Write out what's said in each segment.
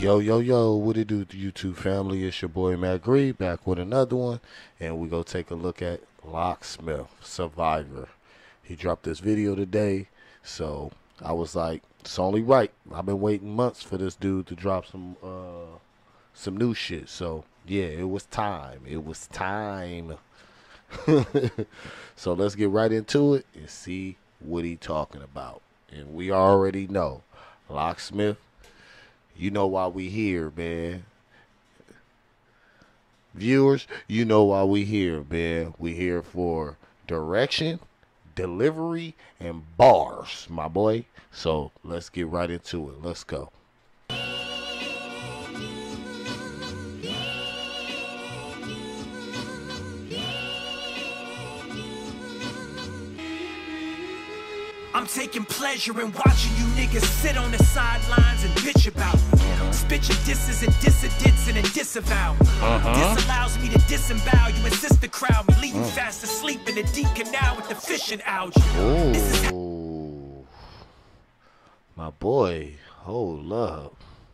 Yo, yo, yo, what it do, YouTube family? It's your boy Matt Gree back with another one, and we go take a look at Locksmith Survivor. He dropped this video today, so I was like, it's only right. I've been waiting months for this dude to drop some new shit. So yeah, it was time. It was time. So let's get right into it and see what he talking about. And we already know, Locksmith. You know why we here, man. Viewers, you know why we here, man. We here for direction, delivery, and bars, my boy. So let's get right into it. Let's go. I'm taking pleasure in watching you niggas sit on the sidelines and bitch about me. Spit your disses and dissidents and then disavow me. This allows me to disembowel you and sister crowd me. Leave you fast asleep in the deep canal with the fishing algae. Ooh. My boy, hold up.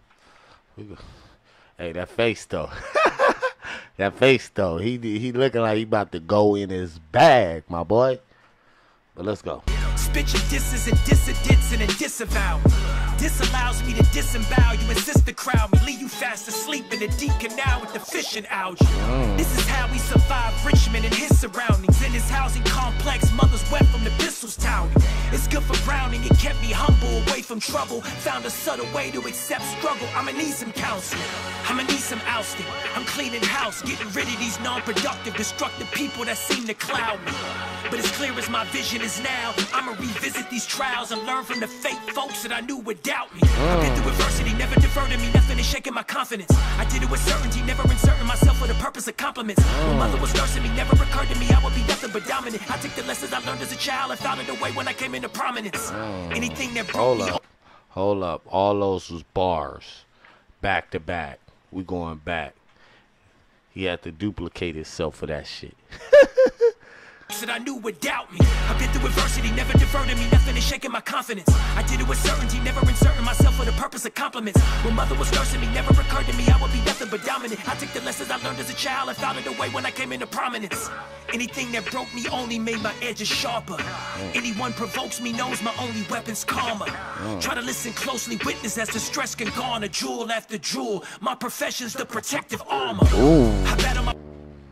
Hey, that face though. That face though. He looking like he about to go in his bag, my boy. But let's go. Spit your disses and dissidents and then disavow me. This allows me to disembowel you and sister crowd me. Leave you fast asleep in the deep canal with the fishing algae. This is how we survive Richmond and his surroundings. In his housing complex, mothers wept from the pistols touting. It's good for Browning, it kept me humble, away from trouble. Found a subtle way to accept struggle. I'ma need some counseling, I'ma need some ousting. I'm cleaning house, getting rid of these non-productive, destructive people that seem to cloud me. But as clear as my vision is now, I'ma revisit these trials and learn from the fake folks that I knew would doubt me. I've been through adversity, never diverted me, nothing is shaking my confidence. I did it with certainty, never inserting myself for the purpose of compliments. When mother was nursing me, never occurred to me I would be nothing but dominant. I took the lessons I learned as a child and found it away when I came into prominence. Anything that broke me. Hold up. All those was bars. Back to back. We going back. He had to duplicate himself for that shit. That I knew would doubt me. I've been through adversity, never diverted me, nothing is shaking my confidence. I did it with certainty, never inserting myself for the purpose of compliments. When mother was nursing me, never occurred to me I would be nothing but dominant. I took the lessons I learned as a child and found it away when I came into prominence. Anything that broke me only made my edges sharper. Anyone provokes me knows my only weapon's karma. Try to listen closely, witness as the stress can garner jewel after jewel. My profession's the protective armor. I battle my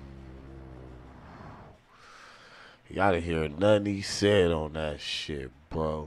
Y'all didn't hear nothing he said on that shit, bro.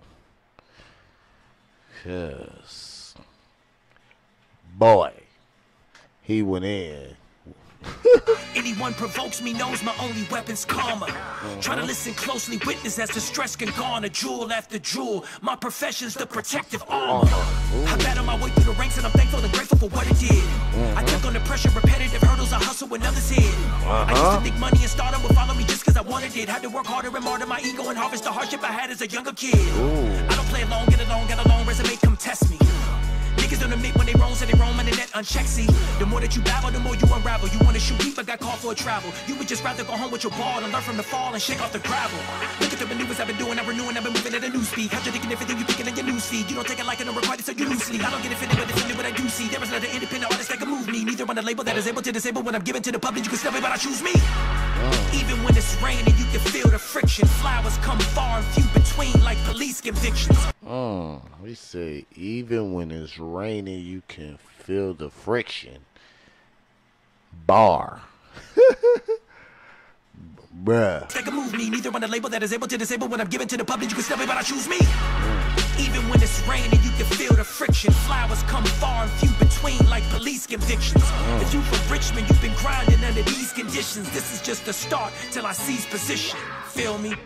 Cause, boy, he went in. Anyone provokes me knows my only weapon's karma. Try to listen closely, witness as the stress can garner jewel after jewel. My profession's the protective armor. I battle my way through the ranks and I'm thankful and grateful for what it did. I took on the pressure, repetitive hurdles, I hustle when others hid. I used to think money and stardom would follow me just cause I wanted it. Had to work harder and martyr my ego and harvest the hardship I had as a younger kid. I don't play along, get along, got a long resume, come test me. Niggas don't admit when they roam, so they roam in the net unchecked. See, the more that you babble, the more you unravel. You wanna shoot deep, but got called for a travel. You would just rather go home with your ball and learn from the fall and shake off the gravel. Look at the maneuvers I've been doing, I'm renewing, I've been moving at a new speed. Contradicting everything you picking in your news feed. You don't take it like it, don't require it, so you loosely. I don't get offended, but defending what I do see. There is not an independent artist that can move me. Neither on a label that is able to disable when I'm given to the public. You can snub it, but I choose me. Even when it's raining, you can feel the friction. Flowers come far and few between, like police convictions. We say even when it's raining, you can feel the friction. Bar. Bruh. They can move me, neither on a label that is able to disable when I'm given to the public. You can snub it, but I choose me. Even when it's raining, you can feel the friction. Flowers come far and few between, like police convictions. If you from Richmond, you've been grinding under these conditions. This is just the start till I seize position. Feel me?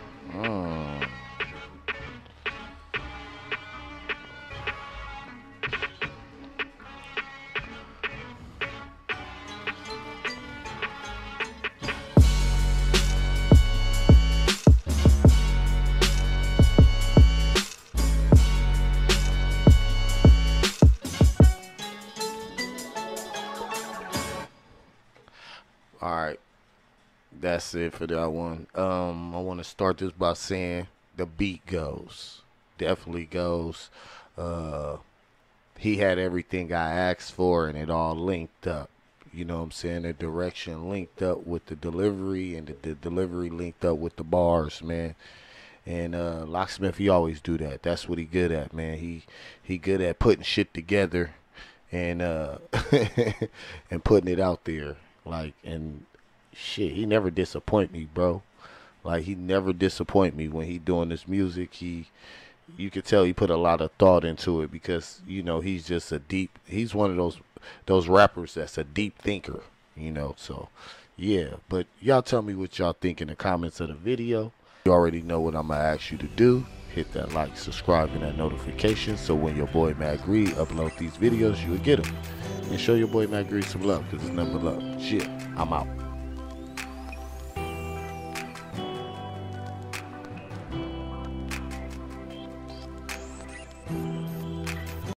All right. That's it for that one. I want to start this by saying the beat goes. Definitely goes. The he had everything I asked for, and it all linked up. You know what I'm saying? The direction linked up with the delivery, and the delivery linked up with the bars, man. And Locksmith, he always do that. That's what he good at, man. He good at putting shit together and and putting it out there. Like, and shit, he never disappoint me, bro. Like, he never disappoint me when he doing this music. You could tell he put a lot of thought into it, because, you know, he's just he's one of those rappers that's a deep thinker, you know. So yeah, but y'all tell me what y'all think in the comments of the video. You already know what I'm gonna ask you to do. Hit that like, subscribe, and that notification, so when your boy Matt Gree upload these videos, you will get them. And show your boy Matt Gree some love, because it's nothing but love. Shit, I'm out.